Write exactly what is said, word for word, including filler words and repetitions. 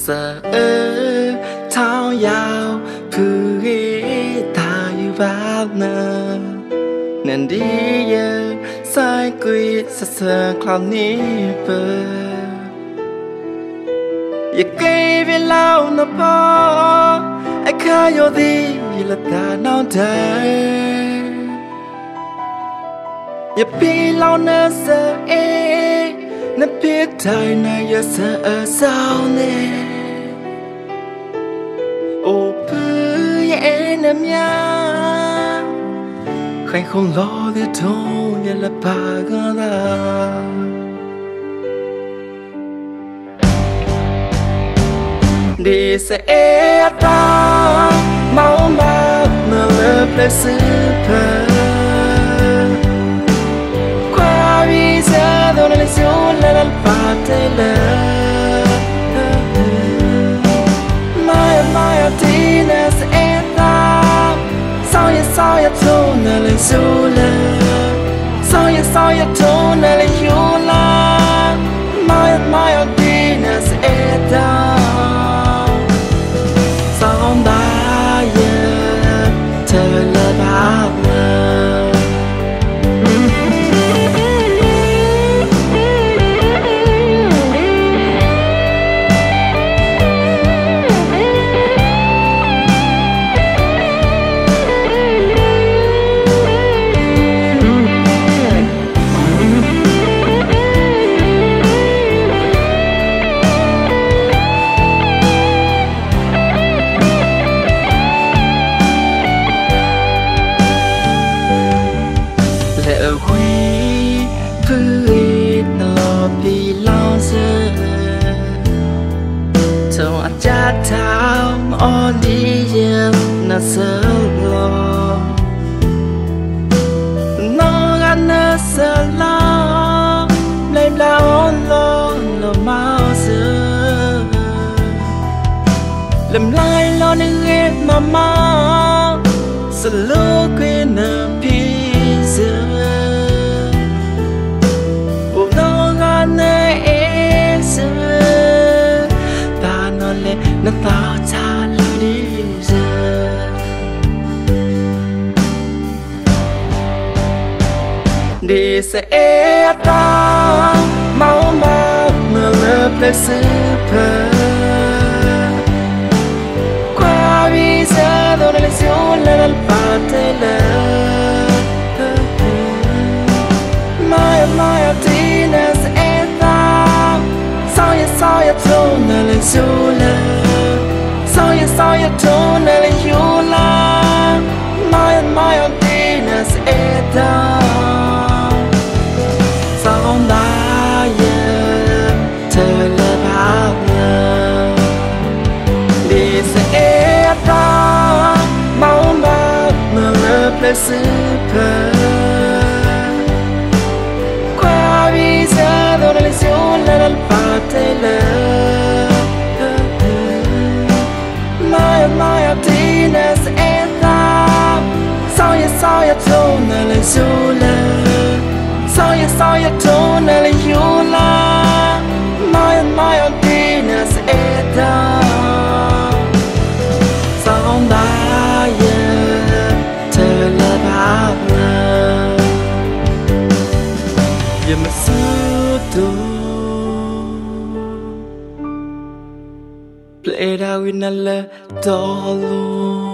sợ thao yao phư ghé ta yêu bao nơ nên đi giờ sai quy sợ sợ cloud ní bờอย่าเกยไปเล่านะพ่อไอ้ข้าโยดีละตาน้องใจอย่าพี่เล่านะเสือเอนะพี่ใจนะอย่าเสือเศร้าเนี่ยโอ้เพื่อเอ็นน้ำยาใครคงรอที่โทรอย่าละปาก็ได้ดีเสียตาเมามาเมื่อเลิกเลยซื้อเพอความวิเศษโดนเลยสู้และลันปาเทเลยไม่ไม่ที่น่าเสียตาสาวอย่าสาวอย่าโทษน่าเลยสู้เลยสาวอย่าสาวอย่าโทษน่าเลยอยู่ละไม่ไม่ที่น่าเสียตาon đi em na sơ lo nó ăn na sơ lo lấy la on lo lo mau sơ làm lại lo nên ghét mà mau sơ lô quên nợ pi sơ buộc nó ăn na e sơ ta nó lệ nó tao cha đi sẽ ta máu ma mưa lớp lớp xứ phơ qua vì giờ đâu này siêu lên và thế lỡ mai mai tí nè sẽ ta sao ya sao ya thâu nè lên siêu lên sao ya sao ya thâu nè lên hiu la mai mai tí nè sẽ taเลยซื้อเพอความวิเศษโดนเลยสิวและลันปาเทเลยไม่ไม่ที่น่าเสียตาสาวอย่าสาวอย่าโทษน่าเลยสิวเลยสาวอย่าสาวอย่าโทษน่าเลยหิวละไม่ไม่ที่น่าเสียตาสาวได้อย่ามาซื้อตัวเพลย์ดาวินนั่นแหละตอลู